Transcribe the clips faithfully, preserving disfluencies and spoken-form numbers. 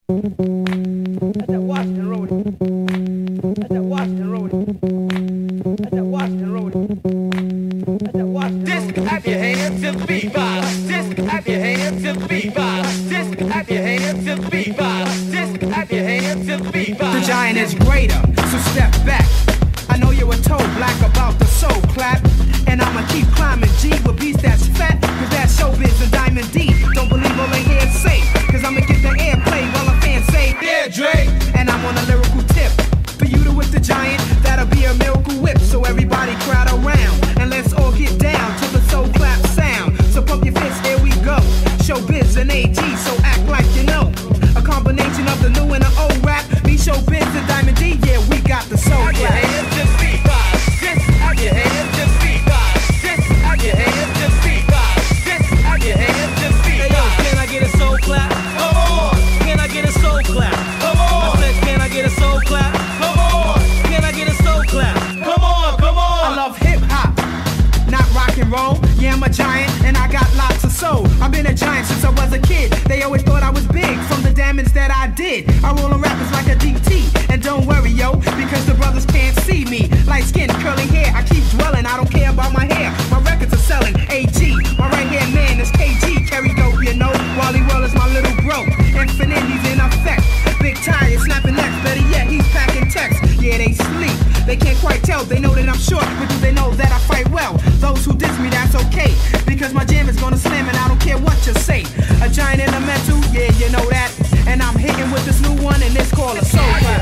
That's that Washington Road. That's that Washington Road. That's that Washington Road. That's that Washington Road. Just clap your hands to the beat vibe. Just clap your hands to the beat vibe. Just clap your hands to the beat vibe. Just clap your hands to the beat vibe. The giant is greater, so step back. I know you were told black about the soul clap. And I'ma keep climbing G with beats that's fat. Cause that's showbiz and Diamond D. Don't believe all they hear say. Cause I'ma get the airplay while a fan say, yeah, Dre. And I'm on a lyrical tip. For you to whip the giant, that'll be a miracle whip. So everybody crowd around. And let's all get down to the soul clap sound. So pump your fists, here we go. Showbiz and A G, so act like you know. A combination of the new and the old rap. Me, Showbiz and Diamond D, yeah, we got the soul clap. Your hands to beat vibe. Just have your hands to beat vibe. Just have your hands to beat vibe. Just have your hands to beat vibe. Hey yo, can I get a soul clap? Come on. Can I get a soul clap? Come on. I said, can I get a soul clap? Come on. Can I get a soul clap? Come on, come on. I love hip hop, not rock and roll. Yeah, I'm a giant and I got lots of soul. I've been a giant since I was a kid. They always thought I was big from the damage that I did. I roll on rappers like a D T. And don't worry, yo, because the brothers can't see me. Light skin, curly hair, I keep dwelling. I don't care about my hair. My records are selling. A G, my right hand man is K G. Carry dope, you know. Wally Well is my little bro. Infinite, he's in effect. Big tire, snapping necks. Better yet, he's packing text. Yeah, they sleep. They can't quite tell. They know that I'm short, but do they know that I fight well? Those who diss me, that's okay. Because my jam is gonna slam and I don't care what you say. A giant in the mental, yeah, you know that. And I'm hitting with this new one and it's called a soul clap.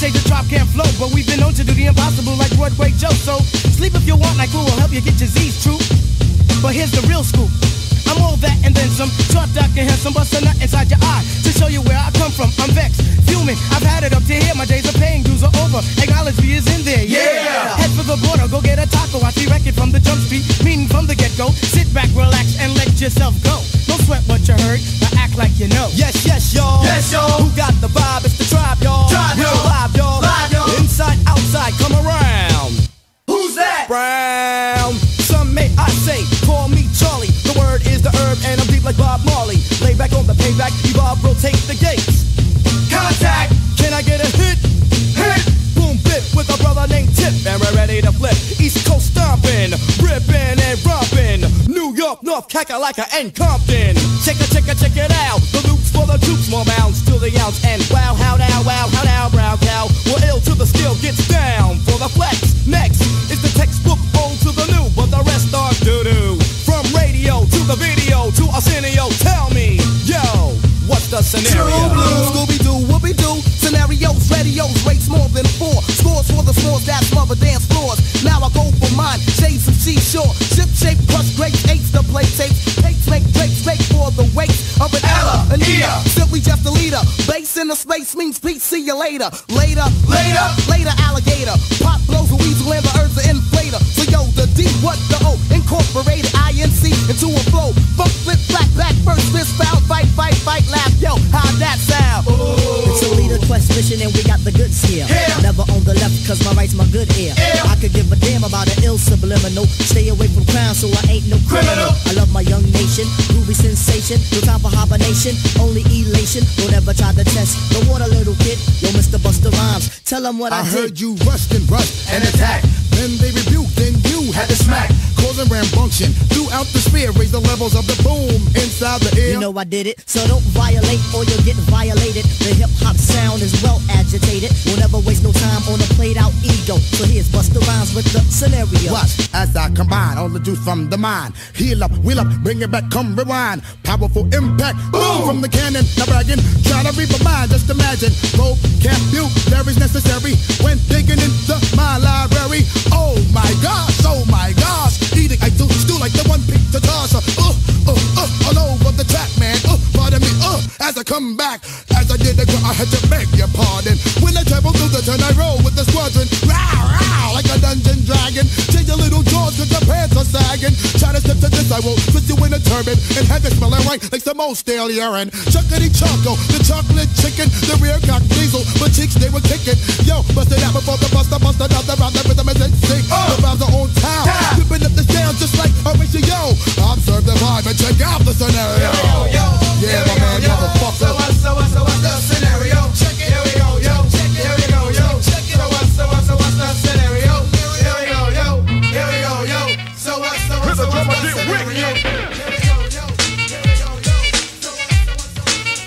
say the drop can't flow, but we've been known to do the impossible like Broadway Joe. So sleep if you want, like we will help you get your Z's true. But here's the real scoop. I'm all that and then some. Short, dark, and handsome, bust a nut inside your eye to show you where I come from. I'm vexed, fuming. I've had it up to here. My days of paying dues are over. Acknowledge me is in there. Yeah. yeah. Head for the border, go get a taco. I see record from the jump street, meaning from the get-go. Sit back, relax, and let yourself go. Don't sweat what you heard, but act like you know. Yes, yes, y'all. Yes, y'all. Who got the vibe? It's the tribe, y'all. Tribe, We're y'all. live, y'all. Live, y'all. Inside, outside, come around. Who's that? Brown. Some may I say, call me Charlie. The word is the herb, and I'm deep like Bob Marley. Lay back on the payback, evolve, rotate the gates. Contact. Can I get a hit? Hit. Boom, bit with a brother named Tip, and we're ready to flip. East Coast stomping, ripping and romping. New York, North, Kakalaka, and Compton. Check it, check it, check it out. The loops for the troops, more bounds to the ounce. And wow, how now, wow, how now, brown cow. We're ill to the skill, gets down for the flex. Next is the textbook, old to the new, but the rest are doo-doo. From radio to the video to Arsenio, tell me, yo, what's the scenario? True blue, Scooby-Doo, whoopie-doo. Scenarios, radios, rates more than four. Scores for the smalls, that's mother dance floors. Now I go for mine, shades of seashore. Ship shape, crush grapes, eights to play tapes. Takes make drapes, make for the weight of an Ella, an Ea. Simply just a leader. Base in the space means peace, see you later. Later, later, later alligator. Pop blows a weasel and the earth's an inflator. So yo, the D, what the O? Incorporated I N C into a flow. Funk, flip, flat, back, first, fist, foul, fight, fight, fight, laugh. Yo, how'd that sound? It's a leader quest mission and we got the goods here. Yeah. Never on the left cause my right's my good ear. Yeah. I could give a damn about an ill subliminal. Stay away from crime so I ain't no criminal. Criminal. I love my young nation, groovy sensation. No time for hibernation, only elation. Don't ever try to test the water, little kid. Yo, Mister Busta Rhymes, tell them what I, I did. heard you rushed and rushed And attack. Then they rebuked, then you Had to smack. causing rambunction throughout the sphere. Raise the levels of the boom inside the air. You know I did it, so don't violate or you'll get violated. The hip hop sound is well agitated. We'll never waste no time on a played out ego. So here's Busta Rhymes with the scenario. Watch as I combine all the juice from the mind. Heal up, wheel up, bring it back, come rewind. Powerful impact, boom from the cannon. Now bragging, try to read my mind. Just imagine, vocabulary is necessary when digging into my library. Oh my gosh, oh my gosh. Eating, I do stew like the one piece to toss. Uh, uh, uh, all over the track, man. Uh, pardon me, uh, as I come back. As I did the girl, I had to beg your pardon. When I travel through the turn, I roll with the squadron. Row, row, like a dungeon dragon. Change your little jaws cause your pants are sagging. Try to step to this, I will twist you in a turban. And have it smelling right like some old stale urine. Chuckity choco, the chocolate chicken. The rear cock diesel, but chicks they were kicking. Yo, bust it out before the buster, buster, out the round, the rhythm is in sync. The vibes are on town. Whipping up the sound just like a ratio. Observe the vibe and check out the scenario. Yeah, my man, motherfucker. So what, so what, so what's the scenario? Check it. Here we go, yo. Check it. Here we go, yo. Check it. So what, so what, so what's the scenario? Here we go, yo. Here we go, yo. So what, so what, so what's the scenario? Here we go, yo. Here we go, yo. So what, so what, so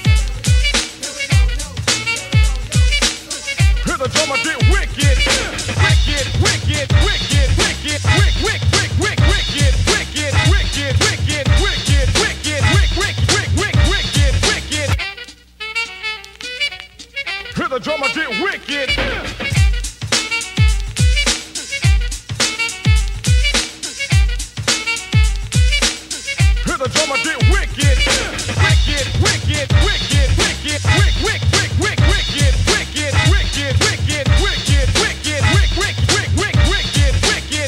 Hear the drummer get wicked, wicked, wicked, wicked, wicked, wick, wick, wick, wick, wicked, wicked, wicked, wicked, wicked, wicked, wick, wick, wick, wick, wicked, wicked. Hear the drummer get wicked. Hear the drummer get wicked, wicked, wicked, wicked, wicked, wick, wick, wick, wick, wicked, wicked, wicked, wicked, wicked, wicked, wick, wick, wick, wick, wicked, wicked.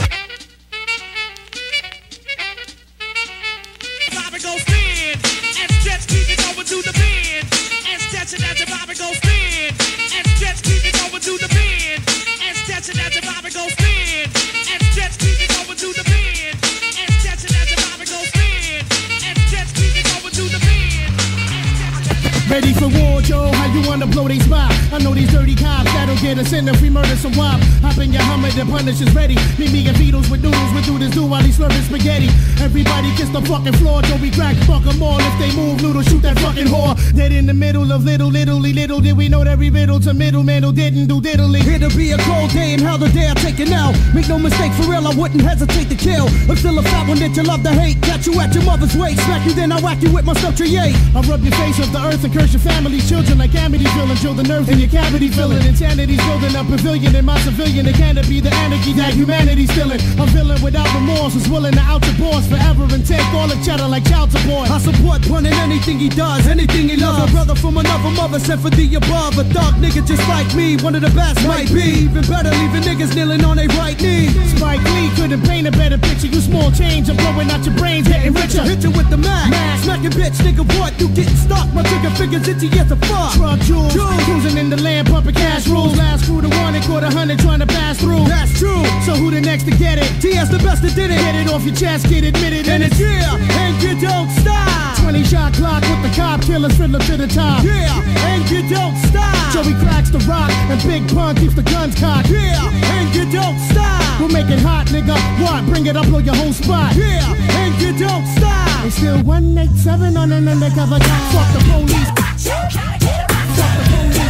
Bobby goes spin, and stretch keep it over to the bend, and stretch it as the Bobby goes spin, and stretch keep it over to the bend, and stretch it as the Bobby goes spin, and stretch keep it over to the bend, and stretch it as the Bobby goes spin, and stretch keep it over to the bend. Ready for war, Joe? How you wanna blow they spot? I know these dirty cops that'll get us in if we murder some wop. Hop in your Hummer, the Punisher's ready. Meet me and Beatles with noodles, we do this do while he's slurping spaghetti. Everybody kiss the fucking floor, Joe, we crack, fuck them all. If they move, noodle, shoot that fucking whore. Dead in the middle of little, littly, little did we know that every riddle to middleman who didn't do diddly. It'll be a cold day and hell the day I take it now. Make no mistake, for real, I wouldn't hesitate to kill. But still a fat one that you love to hate. Catch you at your mother's waist, smack you then I whack you with my stuff tree. I rub your face off the earth and curse your family, children like ambulance. Amityville and drill the nerves in your cavity filling. Insanity's building a pavilion in my civilian. It can't be the anarchy that humanity's stealing. A villain without remorse is willing to out the boss forever and take all the cheddar like child support. I support Pun in anything he does, anything he loves. A brother from another mother sent for the above. A thug nigga just like me, one of the best might be. Even better, leaving niggas kneeling on their right knee. Spike Lee couldn't paint a better picture. You small change, I'm blowing out your brains, getting richer. Hit you with the Mac, Mac. Smacking bitch, nigga, what? You getting stuck? My trigger fingers itchy as a fuck. Truck jewels, cruising in the land, pumping cash rules. Last crew to one and caught a hundred trying to pass through. That's true. So who the next to get it? T S the best that did it. Get it off your chest, get admitted, and it's yeah, and you don't stop. Twenty shot clock with the cop killers fiddler to the top. Yeah, and you don't stop. Joey cracks the rock and Big Pun keeps the guns cocked. Yeah, and you don't stop. We'll make it hot, nigga. What? Bring it up, blow your whole spot. Yeah, and you don't stop. It's still one eighty-seven on an undercover guy. Fuck the police. Fuck the police. Fuck the police.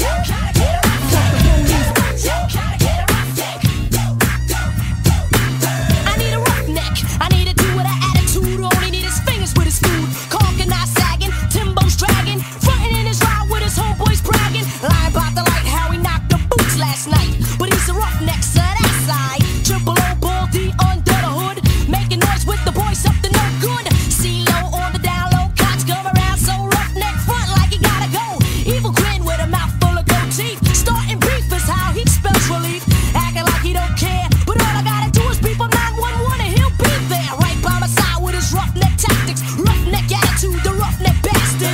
I need a roughneck. I need a dude with an attitude. All he need is fingers with his food. Conker not sagging, Timbo's dragging, frontin' in his ride with his homeboys bragging. Lying about the light, how he knocked the boots last night. But he's a roughneck, so that's side. Triple O, ball D under the hood, making noise with the boys up to no good. C low on the down low, cops come around so roughneck front like he gotta go. Evil grin with a mouth full of gold teeth. Starting beef is how he spells relief. Acting like he don't care, but all I gotta do is beep on nine one one and he'll be there. Right by my side with his roughneck tactics, roughneck attitude, the roughneck bastard.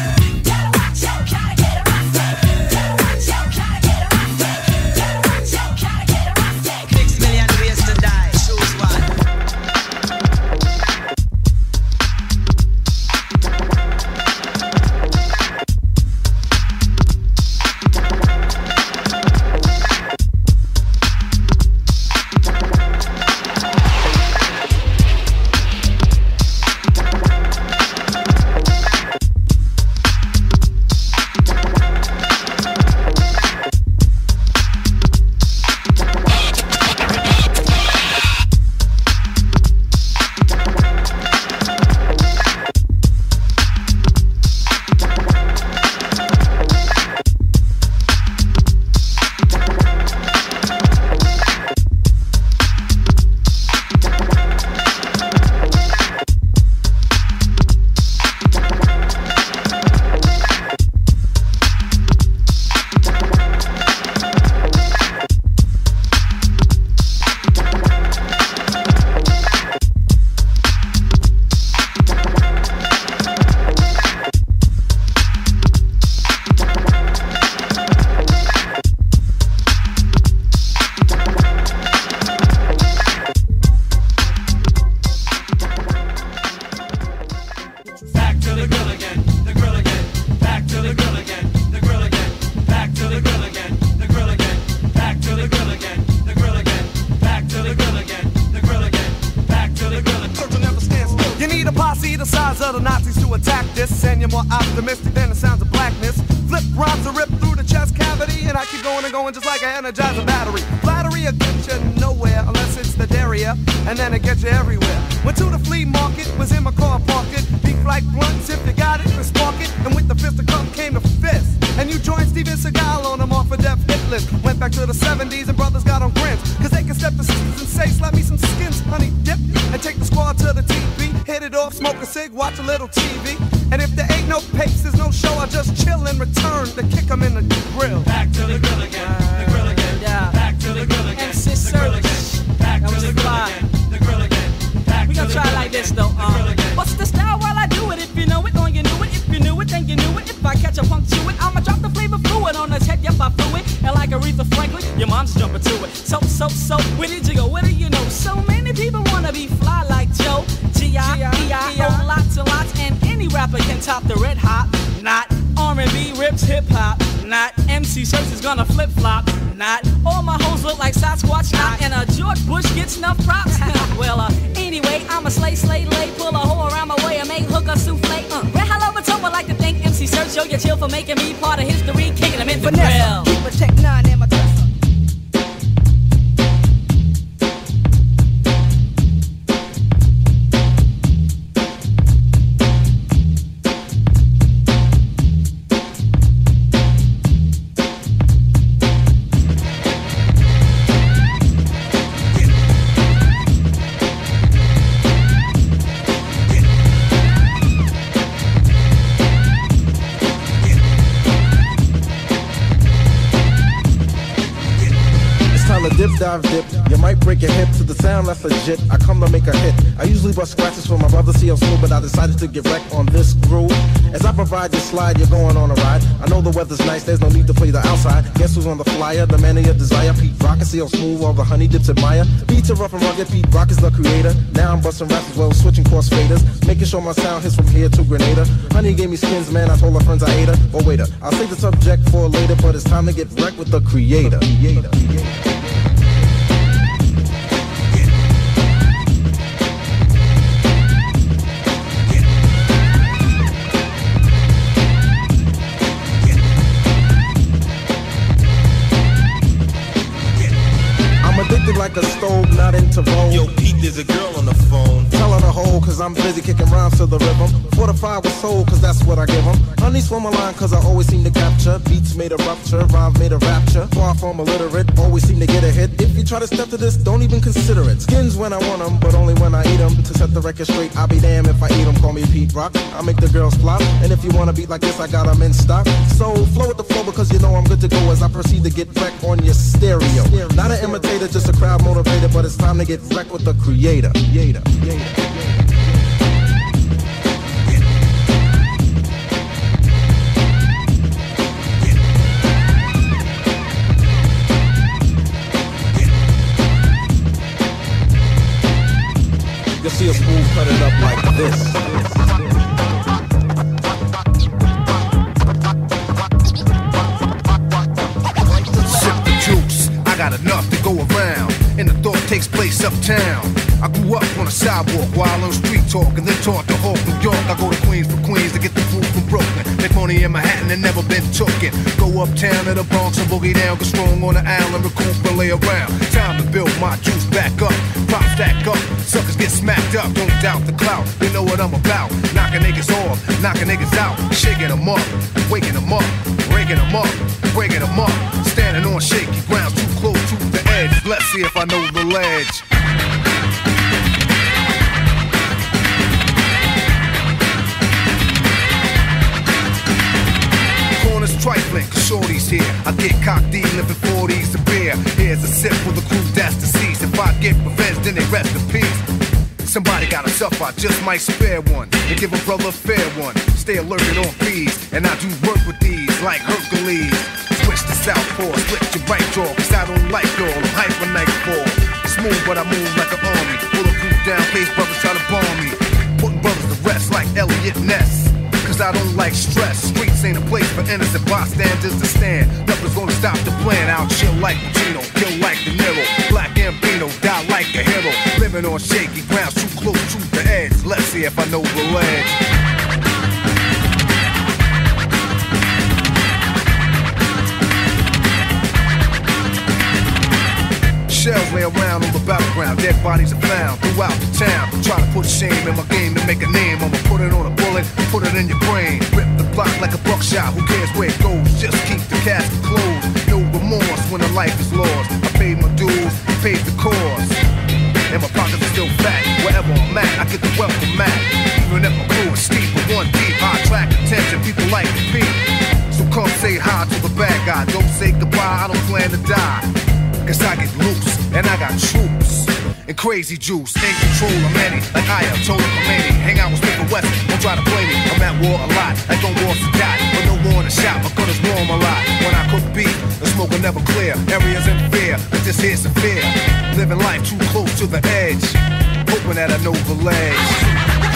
Optimistic than the sounds of blackness. Flip rhymes are ripped through the chest cavity, and I keep going and going just like an energizer battery. Flattery will get you nowhere unless it's the derriere, and then it gets you everywhere. Went to the flea market, was in my car pocket. Beef like blunts, if you got it, then spark it. And with the fist of come came the fist. And you joined Steven Seagal on them off a death hit list. Went back to the seventies and brothers got on grins, cause they can step to sisters and say, slap me some skins, honey dip. And take the squad to the T V, hit it off, smoke a cig, watch a little T V. And if there ain't no pace, there's no show, I just chill and return to kick 'em in the grill. Back to the grill again, the grill again, yeah. Back to the grill again, the grill again, back to the grill again, the grill again. We gonna try it like this though, um, what's the style while I do it? If you know it, then you knew it. If you knew it, then you knew it. If I catch a punk to it, I'ma drop the flavor fluid on his head, yep, I flew it. And like Aretha Franklin, your mom's jumping to it. So, so, so, where did you go? Where do you know? So many people wanna be fly like Joe. G I E I O, lots and lots, and any rapper can top the red hot. Not R and B rips hip hop. Not M C Search is gonna flip flop. Not all my hoes look like Sasquatch. Not and a George Bush gets enough props. Well, uh, anyway, I'm a slay, slay, lay, pull a hoe around my way and make hooker souffle. Uh, Red Hollow Matoma like to thank M C Search. Yo, you chill for making me part of history, kicking them in the grill. Keep a tech nine in my Tesla. dive dip. You might break your hip to the sound that's legit. I come to make a hit. I usually bust scratches for my brother C L Smooth, but I decided to get wrecked on this groove. As I provide your slide, you're going on a ride. I know the weather's nice, there's no need to play the outside. Guess who's on the flyer? The man of your desire, Pete Rock and C L Smooth, all the honey dips admire. Beats are rough and rugged, Pete Rock is the creator. Now I'm busting raps as well, switching course faders, making sure my sound hits from here to Grenada. Honey gave me skins, man, I told her friends I ate her. Oh waiter, I'll save the subject for later, but it's time to get wrecked with the creator. creator. Addicted like a stove, not into vogue. Yo, Pete, there's a girl on the phone. Tell her to hold, cause I'm busy kicking rhymes to the rhythm. Fortified with soul, cause that's what I give them. Honey swim a line, cause I always seem to capture. Beats made a rupture, rhymes made a rapture. Far from illiterate, always seem to get a hit. If you try to step to this, don't even consider it. Skins when I want them, but only when I eat them. To set the record straight, I'll be damned if I eat them. Call me Pete Rock, I make the girls flop. And if you want a beat like this, I got them in stock. So flow with the flow, because you know I'm good to go as I proceed to get wrecked on your stereo. Not an imitator, just a crowd motivator, but it's time to get wrecked with the creator. creator. creator. You'll see a Smooth cut it up like this. Sip the juice, I got enough to go around, and the thought takes place uptown. I grew up on a sidewalk while on street talk, and then taught to Hawk, New York. I go to Queens for Queens to get the food from Brooklyn. Make money in Manhattan and never been tooken. Go uptown to the Bronx and boogie down, get strong on the island, recoup and lay around. Time to build my juice back up, pop stack up, suckers get smacked up. Don't doubt the clout, they know what I'm about. Knocking niggas off, knocking niggas out, shaking them up, waking them up, breaking them up, breaking them up. Standing on shaky ground, too close to the edge. Let's see if I know the ledge. Trifling, shorty's here. I get cocked, living forties to beer. Here's a sip for the crew that's deceased. If I get revenge, then they rest in peace. Somebody gotta suffer, I just might spare one and give a brother a fair one. Stay alerted on fees, and I do work with these like Hercules. Switch to southpaw, split your right jaw, cause I don't like y'all. I'm hyper nightfall. Smooth, but I move like an army. Bulletproof down, case brothers try to bomb me. Putting brothers to rest like Elliot Ness. Cause I don't like stress. Streets ain't a place for innocent bystanders to stand. Nothing's gonna stop the plan. I'll chill like Pacino, kill like De Niro. Black Gambino, die like a hero. Living on shaky ground, too close to the edge. Let's see if I know the ledge. Shells lay around on the battleground, dead bodies are found throughout the town. Try to put shame in my game to make a name. I'ma put it on a bullet, put it in your brain. Rip the block like a buckshot, who cares where it goes? Just keep the casket closed. No remorse when a life is lost. I paid my dues, paid the cost, and my pockets are still fat. Wherever I'm at, I get the welcome mat. Even if my crew is steep with one deep, high track attention, people like to beat. So come say hi to the bad guy. Don't say goodbye, I don't plan to die. Cause I get loose, and I got troops and crazy juice, in control of many, like I am told Khomeini. Hang out with Smith West, don't try to play me. I'm at war a lot, I don't war to die, but no war in the shop, my gun is warm a lot. When I cook beef, the smoke will never clear. Areas in fear, but this here's severe. Living life too close to the edge, hoping that I know the ledge.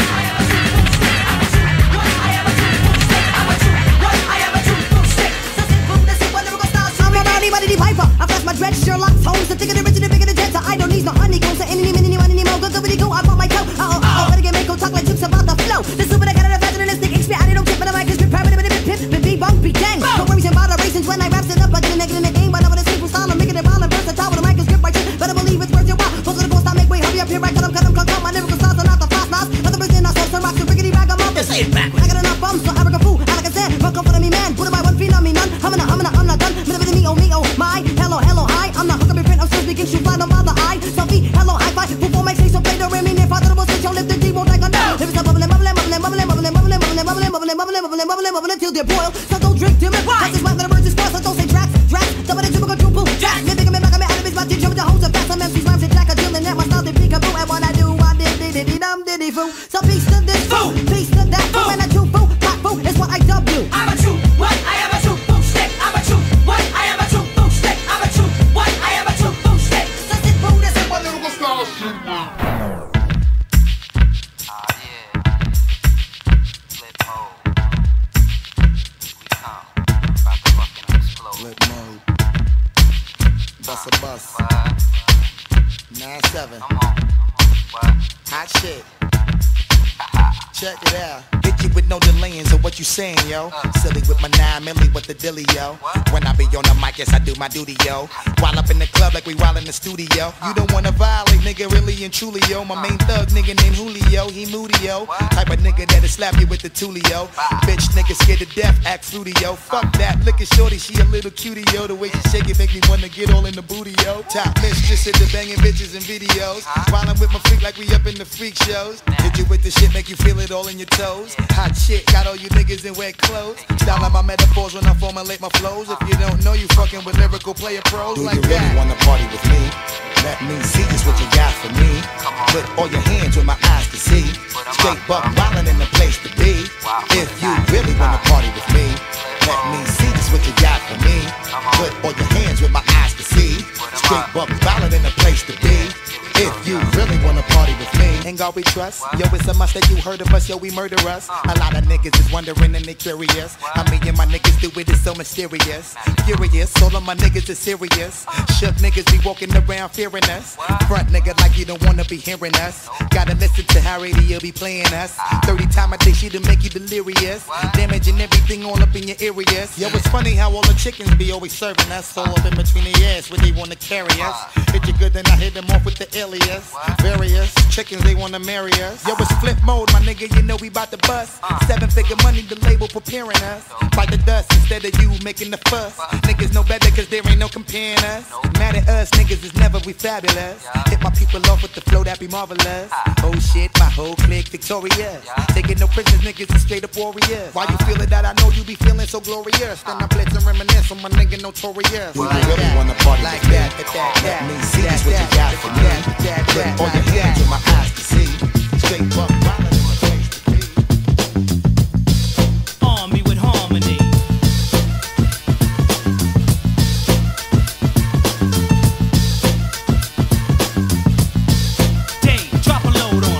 Anybody the piper, I flash my dread, Sherlock Holmes, the thicker the richer, the bigger the jets. I don't need no honeycombs, so any minute, any more, go, go, go, I want my toe. Uh oh, uh oh, better get make go talk like chicks about the flow. The super, I got it, faster than this, H P, I don't tip, but I might just be paranoid, but pip, pip, be bunk, be dang. No worries and moderations when I raps it up, I get a nigga in the game, but I'm with a simple style, I'm making it violent, versatile with a mic and script right here. Better believe it's worth your while. Close to the post, I make way, hurry up here, right, cut them, cut them, cut them, my lyrical styles are not the fast knives. Other person, I saw some rocks, and rickety rag, I'm up. Say it back. I got enough bums, so I rock a fool, I like I said, rock up for me, man. Put it by one feet on me, none. I'm in a, I'm in a, I'm not done. Middle of me, oh me, oh my. Hello, hello, hi. I'm not hooked up in print, I'm still speaking, shoot fly, don't bother, I. Selfie, hello, high five. Before my say so, play the rim, if I thought it was your lip, the D won't like a no. If it's a bubbling, bubbling, bubbling, bubbling, bubbling, bubbling, bubbling, bubbling, bubbling, bubbling, bubbling, bubbling, bubbling, till they boil. So don't drink to me. Cause it's why the birds is cross, so don't say tracks, tracks. Double the triple, quadruple, jack. Me big, me back, me out of his body, jump with the hoes. true. So peace to this fool, peace to that fool, and a true fool, pop fool is what I dub you. I'm a true what? I am a true fool stick. I'm a true what? I am a true fool stick. I'm a true what? I am a true fool stick. So this fool is a lyrical style shit now. Flip mode. Bust a bus. nine seven. Hot shit. Check it out. Hit you with no delaying, so what you saying, yo? Silly with my nine milli, what the dilly, yo? When I be on the mic, yes, I do my duty, yo. While up in the club like we while in the studio. You don't wanna violate, nigga, really and truly, yo. My main thug, nigga named Julio, he moody, yo. Type of nigga that'll slap you with the tulio. Bitch, nigga scared to death, act fruity, yo. Fuck that, look at shorty, she a little cutie, yo. The way she shake it make me wanna get all in the booty, yo. Top mistress into banging bitches and videos. Wildin' with my freak like we up in the freak shows. Hit you with the shit, make you feel it all in your toes. Hot shit, got all you niggas in wet clothes. Style like my metaphors when I formulate my flows. If you don't know, you fucking with lyrical player pros. Do like you really that. Wanna party with me? Let me see just what you got for me. Put all your hands with my eyes to see. Straight buck wildin' in the place to be. If you really wanna party with me, let me see just what you got for me. Put all your hands with my eyes to see. Straight buck wildin' in the place to be. If you really wanna party with me, ain't God we trust. Yo, it's a must that you heard of us, yo, we murder us. A lot of niggas is wondering and they curious. I mean, and my niggas do it, it's so mysterious. Furious, all of my niggas is serious. Shook niggas be walking around fearing us. Front nigga like you don't wanna be hearing us. Gotta listen to how radio be playing us. thirty times a day, she to make you delirious. Damaging everything all up in your areas. Yo, it's funny how all the chickens be always serving us. All up in between their ass when they wanna carry us. Hit you good, then I hit them off with the alias. Various chickens, they wanna marry us. Yo, it's flip mode, my nigga, you know we bout to bust. Seven figure money, the label preparing us. Fight the dust instead of you making the fuss. Niggas know better cause there ain't no comparing us. Mad at us, niggas is never we fabulous. Hit my people off with the flow that be marvelous. Oh shit, my whole clique victorious. Taking no prisoners, niggas is straight up warriors. Why you feeling that? I know you be feeling so glorious. Then I blitz and reminisce on my nigga notorious. Do you really wanna party like that? Let me see just what you got for me. Put all your hands with my eyes to see. Straight buck wildin' in the place to be. Army with harmony. Dave, drop a load on 'em.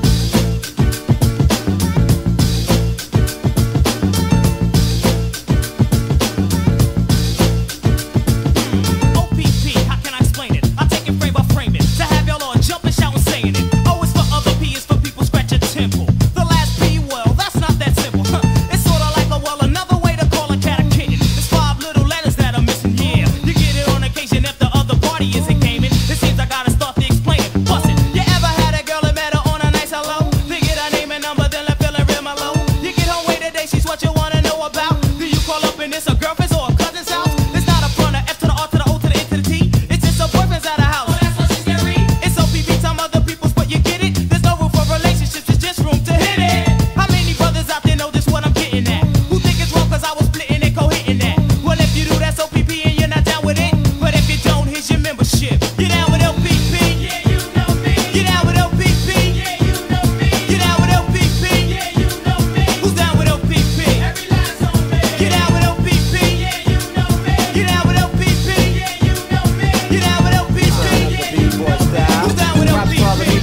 O P P, how can I explain it? I take it frame by frame it. To have y'all all jumping, shouting, saying it. O is for other, P is for people scratch a temple. The last P, well, that's not that simple. Huh. It's sorta like a well, another way to call a cat a kitten. There's five little letters that are missing, yeah. You get it on occasion if the other party isn't gaming. It seems I gotta start to explain it. Bust it. You ever had a girl that met her on a nice hello? They get her name and number, then let feeling real mellow. You get home way today, she's what you wanna know about. Do you call up and it's a girlfriend's or a cousin's house? It's not a front, a F to the R to the O to the N to the T. It's just a boyfriend's at a house. Oh, that's what she's gonna read. It's O P P, time other people's, but you get it. There's no room for relationships, it's just room to hit it. How many brothers out there know this what I'm getting at? Who think it's wrong cause I was splitting and co-hitting that? Well, if you do, that's O P P and you're not down with it. But if you don't, here's your membership. You down with O P P? Yeah, you know me. You down with O P P? Yeah, you know me. You down with O P P? Yeah, you know me. Who's down with O P P? Every last on me. You down with O P P? Yeah, you know me. You down with O P P? Yeah, you know me. You down with O P P? Yeah, you know me. Who's down with O P P?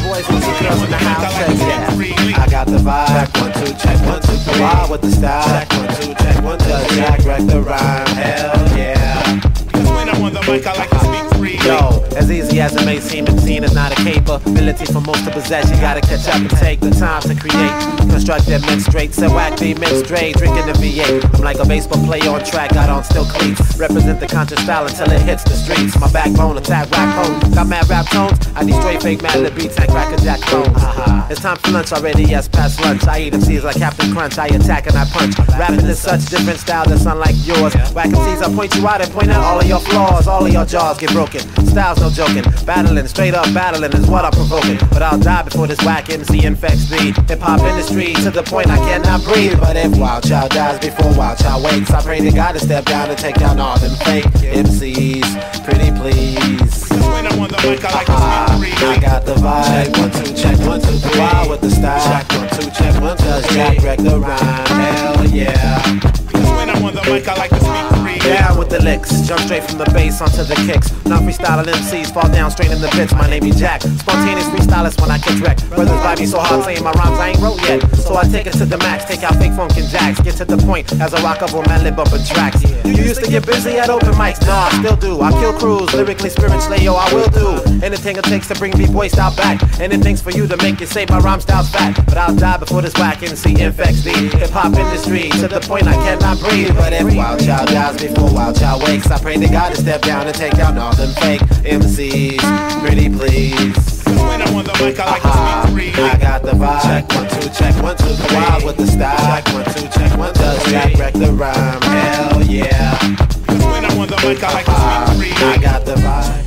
I got the vibe. Check one, two, check one, two, three. Wild with the style. Check one, two, check one, two, three. Jack wreck the rhyme. Hell yeah. Cause when I'm on the mic, I like to speak free. Yo, as easy as it may seem, it's seen as not a capability for most to possess. You gotta catch up and take the time to create. Construct that mix straight, so whack the mix straight. Drinking the V eight. I'm like a baseball player on track, got on still cleats. Represent the conscious style until it hits the streets. My backbone, attack rap home. Got mad rap tones. I need straight fake mad lip beats and cracker jack clones. Uh-huh. It's time for lunch already, yes, past lunch. I eat M Cs like Captain Crunch. I attack and I punch. Rapping is such different style that's unlike yours. Whack M Cs, I point you out and point out all of your flaws. All of your jaws get broken. Style's no joking. Battling, straight up battling is what I'm provoking. But I'll die before this whack M C infects the hip-hop industry to the point I cannot breathe. But if Wild Child dies before Wild Child wakes, I pray to God to step down and take down all them fake M Cs. Pretty please. When I'm on the mic, I like to speak free. I got the the vibe. Check one, two, check one, two, three. Wild with the style. Check one, two, check one, two, three. Does Jack wreck the rhyme? Hell yeah. Cause when I'm on the mic, I like to speak free. Down with the licks, jump straight from the bass onto the kicks. Not freestyling M Cs, fall down straight in the pits. My name is Jack, spontaneous freestylist when I catch wreck. Brothers vibe me so hard saying my rhymes I ain't wrote yet. So I take it to the max, take out fake funk and jacks. Get to the point as a rockable man lip up in tracks. You used to get busy at open mics, no I still do. I kill crews, lyrically, spiritually, yo I will do anything it takes to bring B-boy style back. Anything's for you to make you say my rhyme style's fat. But I'll die before this whack M C infects the hip-hop industry to the point I cannot breathe. But if Wild Child dies before Wild Child wakes, I pray to God to step down and take out all them fake M Cs. Pretty please. When I'm on the mic, I like uh-huh. to speak free. I got the vibe. Check one, two, check one, two, three. Wild with the style. Check one, two, check one, two, Does three. Jack wreck the rhyme? Hell yeah. Cause when I'm on the mic, I like uh-huh. to speak free. I got the vibe.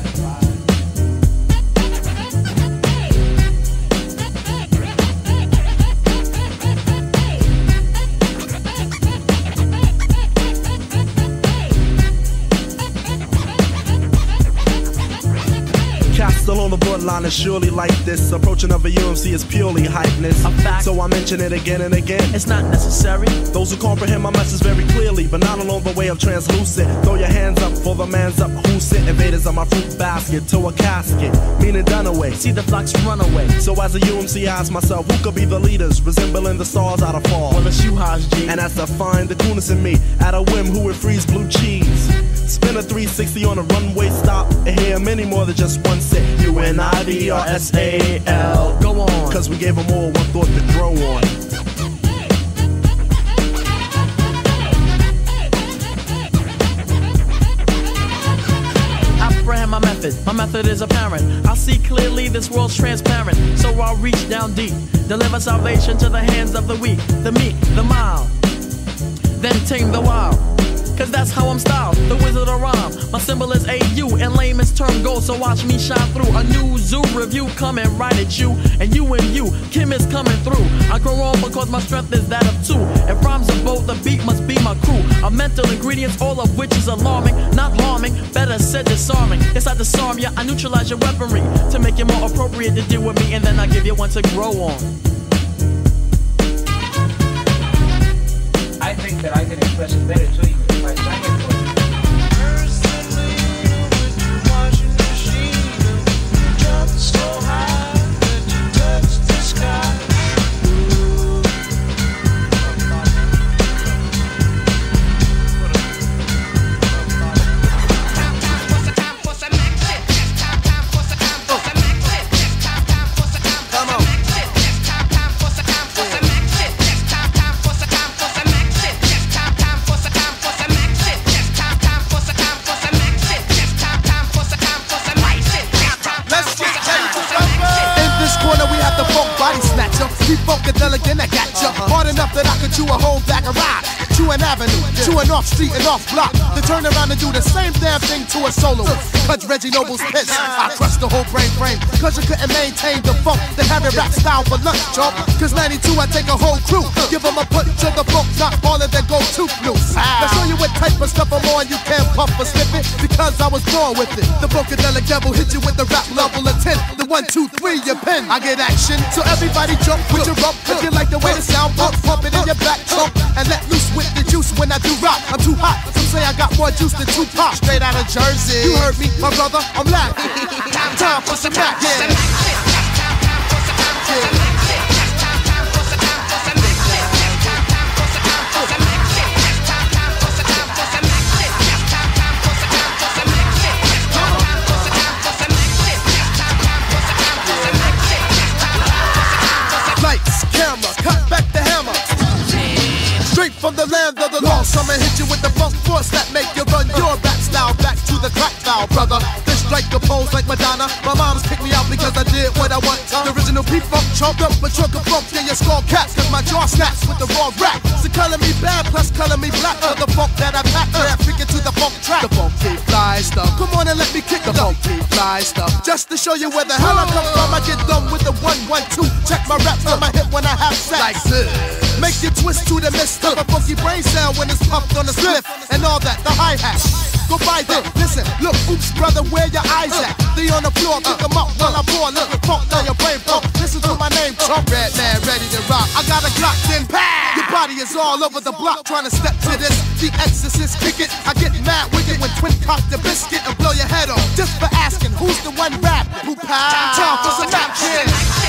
Still on the borderline is surely like this. Approaching of a U M C is purely hypeness. A fact. So I mention it again and again. It's not necessary. Those who comprehend my message very clearly, but not along the way of translucent. Throw your hands up for the man's up who sit. Invaders on my fruit basket to a casket, meaning done away. See the flocks run away. So as a U M C I ask myself, who could be the leaders, resembling the stars out of fall? Well, it's you, Haj G. And as I find the coolness in me, at a whim, who would freeze blue cheese? Spin a three sixty on a runway stop, and hear many more than just one sit. U N I V R S A L. Go on. Cause we gave them all one thought to grow on. Apprehend my method. My method is apparent. I see clearly this world's transparent. So I'll reach down deep. Deliver salvation to the hands of the weak, the meek, the mild. Then tame the wild. Cause that's how I'm styled, the wizard of rhyme. My symbol is A U, and layman's term gold. So watch me shine through a new zoo review coming right at you. And you and you, Kim is coming through. I grow on because my strength is that of two. If rhymes are bold, the beat must be my crew. A mental ingredients, all of which is alarming. Not harming, better said disarming. Yes, I disarm ya, I neutralize your weaponry to make it more appropriate to deal with me. And then I give you one to grow on. I think that I can express it better to you if I sang it for you. Funkadelic, I got ya. Hard enough that I could chew a whole bag of rye. Chew an avenue, chew an off street and off block. To turn around and do the same damn thing to a soloist. Cause Reggie Noble's pissed. I crushed the whole brain frame. Cause you couldn't maintain the funk. They have it rap style for lunch, chump. Cause ninety-two, I take a whole crew. Give them a punch to the funk, not all of them go too loose. Now show you what type of stuff I'm on. You can't puff or slip it. Because I was born with it. The Funkadelic devil hit you with the rap level of ten. The one, two, three, your pen. I get action. So everybody jump with your rump. If you like the way the sound pump, pump it in your back trunk. And let loose with the juice when I do rock. I'm too hot. Some say I got more juice than Tupac. Straight out of Jersey. You heard me, my brother. I'm live. time, time for some rap. Yeah. Lights, camera, cut back the hammer. Straight from the land of the lost. I'ma hit you with the funk force that make you run your rap style back to the crack style, brother. This strike a pose like Madonna. My mom's kicked me out because I did what I want. The original P-Funk chomped up my trunk of funk in your skull caps. Cause my jaw snaps with the raw rap. So color me bad, plus color me black. For the funk that I pack, uh, freaking to the funk track. The funky fly stuff. Come on and let me kick the funky fly stuff. Just to show you where the hell I come from, I get done with the one, one, two. Check my raps on my hip when I have sex. Like this. Make you twist to the mist of a funky brain sound when it's pumped on the spliff and all that, the hi-hat. Go by there, listen, look, oops, brother, where your eyes at? They on the floor, pick them up while I hardcore, look, funk down your brain pump. Listen to my name, Trump. Red man, ready to rock. I got a Glock, then pow. Your body is all over the block trying to step to this. The Exorcist, kick it. I get mad wicked when twin cock the biscuit and blow your head off. Just for asking, who's the one rapping? Who pow? Time for some action.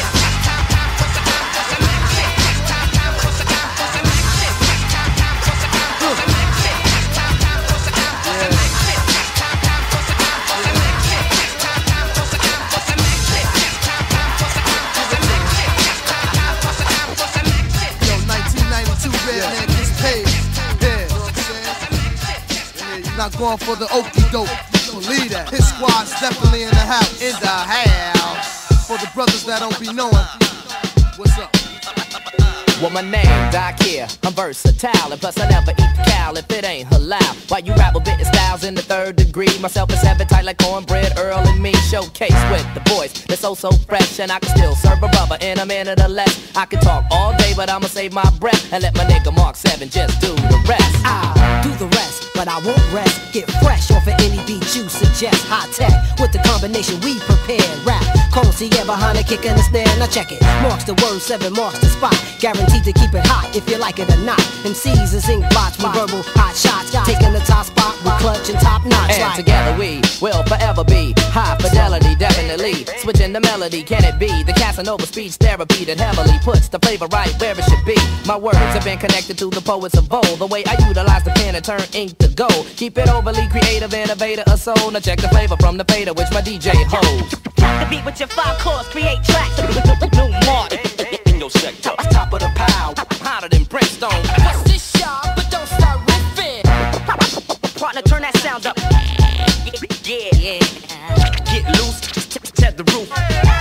Not going for the okie doke. Believe that. His squad's definitely in the house. In the house. For the brothers that don't be knowing. What's up? Well, my name, Doc here. I'm versatile, and plus I never eat cow if it ain't halal. While you rap with bitten styles in the third degree, myself is heavy tight like cornbread, Earl and me. Showcase with the voice that's so so fresh, and I can still serve a rubber in a minute or less. I can talk all day, but I'ma save my breath and let my nigga Mark seven just do the rest. I'll do the rest, but I won't rest. Get fresh off of any beat you suggest. High tech with the combination we prepared. Rap, concierge behind the kick and the snare. Now check it. Marks the word, seven marks the spot. Guaranteed to keep it hot if you like it or not. M Cs is ink blots with verbal hot shots. Taking the top spot with clutch and top notch. And like together we will forever be high fidelity, definitely. Switching the melody, can it be the Casanova speech therapy that heavily puts the flavor right where it should be? My words have been connected to the poets of old. The way I utilize the pen and turn ink to gold. Keep it overly creative, innovator, a soul. Now check the flavor from the fader, which my D J holds. Rock the beat with your five chords, create tracks. New Martin in your sector. Top of the pile, hotter than brimstone. What's this, y'all? But don't start riffing. Partner, turn that sound up. Yeah, yeah. Get loose, set the roof.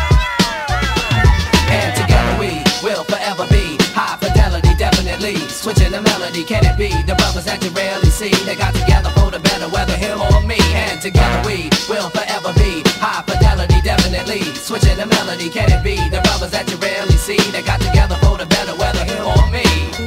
And together we will forever be high fidelity, definitely. Switching the melody, can it be the brothers that you rarely see? They got together for the better, whether him or me. And together we will forever be high fidelity, definitely. Switching the melody, can it be the brothers that you rarely see? They got together for the better, whether him or me.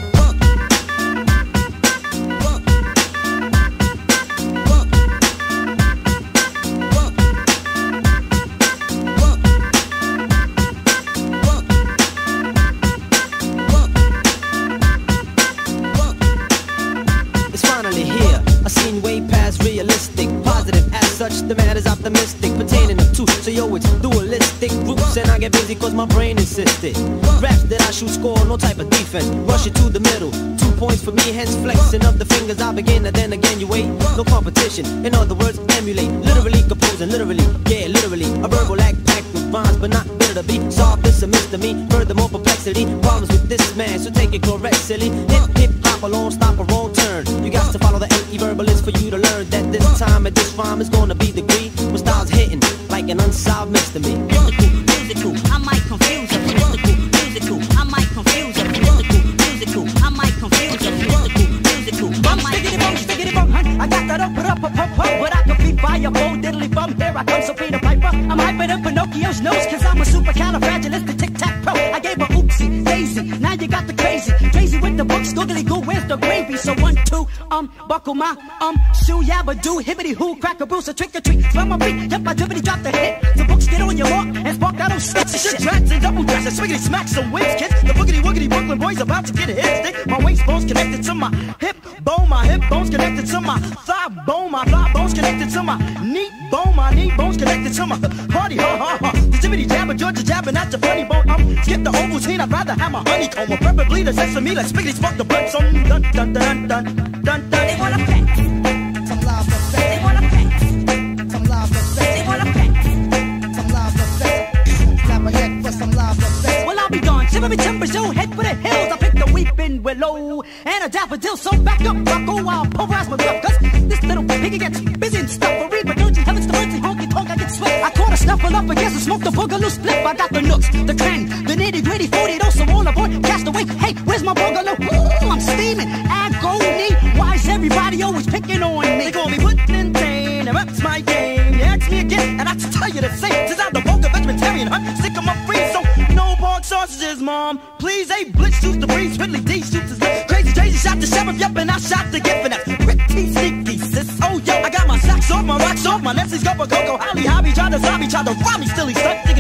Realistic, positive as such, the man is optimistic, pertaining to, so yo, it's dualistic groups, and I get busy cause my brain insisted. Raps that I shoot score, no type of defense, rush it to the middle, two points for me, hence flexing of the fingers, I begin, and then again you wait, no competition, in other words, emulate, literally composing, literally, yeah, literally, a verbal act packed with rhymes, but not bitter to be, solve this a mystery, furthermore perplexity, problems with this man, so take it correct, silly, hip, hip, hop along, stop a wrong turn, you got to follow the M E verbalist for you to learn that this time and this rhyme is gonna be the degree when styles hitting like an unsolved mystery. Mystical, musical, I might confuse you. Mystical, musical, I might confuse you. Mystical, musical, I might confuse you. Mystical, musical, I might confuse you. I got that up, up, up, up, up, but I can be fireball, diddly bum. Here I come, so Peter Piper. I'm hyper than Pinocchio's nose, cause I'm a supercalifragilistic tic-tac-pro. I gave a oopsie, daisy, now you got the crazy. Crazy with the books, googly goo, where's the gravy? So one, two, um, buckle my, um, shoe, yabba do, hibbity hoo, crack a bruise, a trick or treat. Smell my beat, yep, I dribbity drop the hit. The books get on your mark, and spark that old sketch of shit. Tracks and double dress, and swiggity smack some wins, kids. The boogity woogity Brooklyn boys about to get a hit stick. My waist bones connected to my hip bone, my hip bones connected to my thigh bone, my thigh bones connected to my knee bone, my knee bones connected to my party, ha ha ha. The jibbity jabber, Georgia jabbing at your funny bone. Um, skip the whole routine, I'd rather have my honeycomb, or preferably the sesame, like spiggity spark the blood. Some dun dun dun dun dun dun. They wanna pack some love effect. They wanna pack some love effect. They wanna pack some love effect. Clap my head for some love effect. Well, I'll be gone. Shivery timbers, yo, head for the hills. I picked a weeping willow and a daffodil. So back up, Rocco, I'll pulverize my bluff. Cause this little piggy gets busy and stuff. For read my dirty heavens, the mercy, honky tonk, I get sweat. I caught a snuffle up against a smoke, the boogaloo split. I got the nooks, the cranny, the nitty gritty, forty, those are all aboard. Cast away, hey, where's my boogaloo? Ooh, I'm steaming, agony. Why is everybody always picking on me? They call me Woodland Dane, and that's my game. You ask me again, and I tell you the same. Since I'm the vocal vegetarian, huh? Sick of my free, so no pork sausages, mom. Please, hey, blitz shoots the breeze, Ridley D shoots his lip. Crazy, crazy, shot the sheriff, yup, and I shot the gift, and that's pretty sneaky, sis. Oh, yo, I got my socks off, my rocks off, my Leslie's go for Coco, Holly, Hobby, tried to zombie, tried to rob me, still he stuck to